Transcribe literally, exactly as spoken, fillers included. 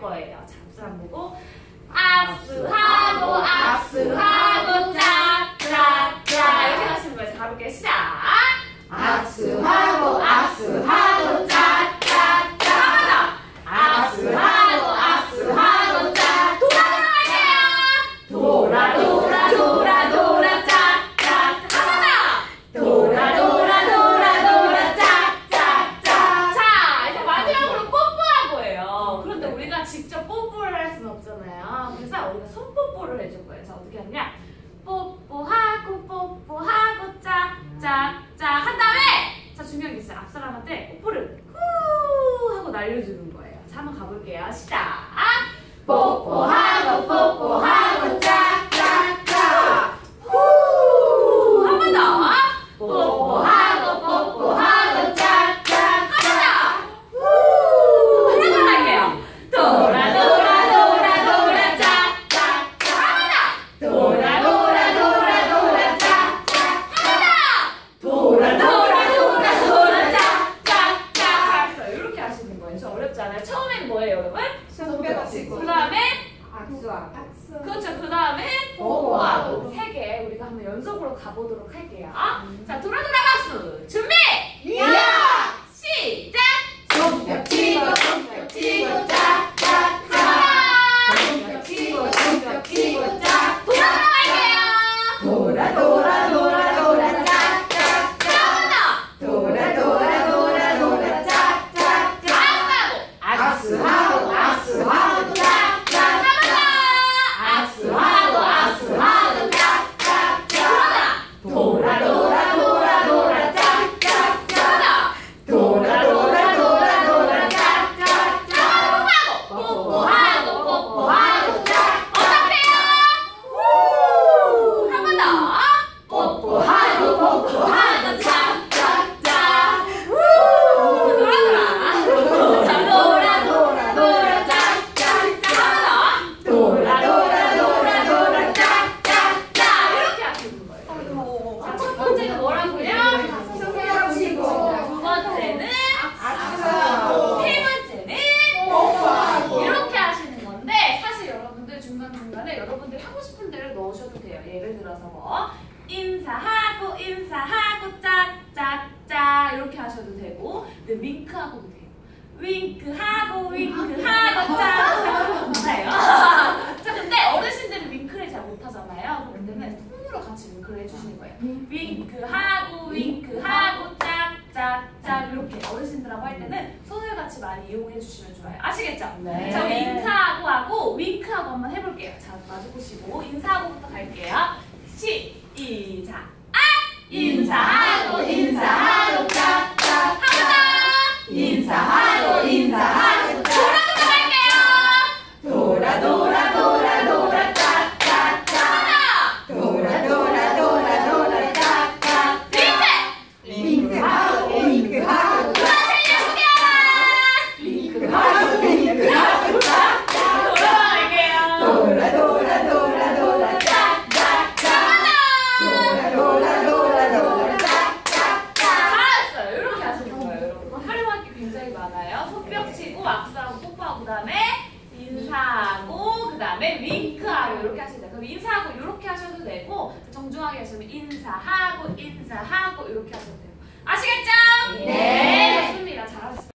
거예요. 자, 앞서 한번 보고 악수하고 악수하고 짝짝짝 이렇게 하시는 거예요. 자, 가볼게요. 시작. 악수하고 악수하고 짝짝짝 하나 악수하고 악수하고 짝 돌아 돌아 돌아 돌아 짝짝짝 하나 돌아 돌아 돌아 돌아 짝짝짝 자, 이제 마지막으로 뽀뽀한 거예요. 그런데 우리가 직접 뽀뽀를 할 수는 없잖아요. 그래서 우리가 손뽀뽀를 해줄 거예요. 자, 어떻게 하냐? 뽀뽀하고 뽀뽀하고 짝짝짝 한 다음에 자, 중요한 게 있어요. 앞 사람한테 뽀뽀를 후 하고 날려주는 거예요. 자, 한번 가볼게요. 시작. 뽀뽀하고 뽀뽀하고 짝짝짝 후! 한 번 더. 뽀뽀하고 뽀뽀하고 짝짝짝 후! 하나 더 할게요. 돌아 돌아 돌아 돌아 짝짝짝 하나 더. 돌아 돌아 돌아 돌아 짝짝짝 돌아 돌아 돌아 돌아 짝짝짝 잘했어요. 이렇게 하시는 거예요. 저 어렵지 않아요? 처음엔 뭐예요, 여러분? 손뼉 치고 그 다음에 악수하고 악수 그렇죠. 그 다음에 뽀뽀하고 세 개 우리가 한번 연속으로 가보도록 할게요. 자, 돌아 돌아 박수 준비. 야! 시작. 손뼉 치고 손뼉 치고 짝짝짝 손뼉 치고 손뼉 치고 짝 돌아 돌아갈게요. 돌아 돌아 돌아 돌아 짝짝짝 하나 돌아 돌아 돌아 돌아 짝짝짝 악수하고 악수하고 악수하고 짝짝짝 악수하고 악수하고 짝짝짝 돌아 돌아 돌아 돌아 짝짝짝 돌아 돌아 돌아 돌아 짝짝짝 뽀뽀하고 뽀뽀하고 짝짝짝 한 번 더. 뽀뽀하고 뽀뽀하고 짝짝짝 돌아 돌아. 돌아 돌아 돌아 짝짝짝 돌아 돌아 돌아 돌아 짝짝짝 이렇게 하시는 거예요. 자, 첫 번째는 뭐라고요? 손뼉 치고 두 번째는 악수하고 세 번째는 뽀뽀하고 이렇게 하시는 건데 사실 여러분들 중간중간에 여러분들이 하고 싶은 대로 넣으셔도 돼요. 예를 들어서 뭐 인사하고 인사하고 짝짝짝 이렇게 하셔도 되고 근데 윙크하고도 돼요. 윙크하고 윙크하고 짝짝 좋아요. 자, 근데 어르신들은 윙크를 잘 못하잖아요. 그럴 때는 손으로 같이 윙크를 해주시는 거예요. 윙크하고 윙크하고 짝짝짝 이렇게 어르신들하고 할 때는 손을 같이 많이 이용해 주시면 좋아요. 아시겠죠? 네. 자, 우리 인사하고 하고 윙크하고 한번 해볼게요. 자, 마주 보시고 인사하고부터 갈게요. 시작! 아! 인사하고 인사하고 짝짝짝 하나 인사하고 인사하고 돌아 짝 돌아 갈게요. 돌아 돌아 돌아 돌아 짝짝짝 하나 돌아 돌아 돌아 돌아 짝짝짝 윙크 윙크하고 윙크하고 돌아주세요. 윙크하고 윙크하고 짝짝 돌아 갈게요. 돌아 돌아 돌아 돌아 짝짝짝 돌아 돌아 돌아 돌아 짝짝짝 잘했어요. 이렇게 하시는 거예요, 여러분. 활용할 게 굉장히 많아요. 손뼉 치고 악수하고 뽀뽀하고 그다음에 인사하고 그다음에 윙크하고 이렇게 하시면 돼요. 그럼 인사하고 이렇게 하셔도 되고 정중하게 하시면 인사하고 인사하고 이렇게 하셔도 돼요. 아시겠죠? 네.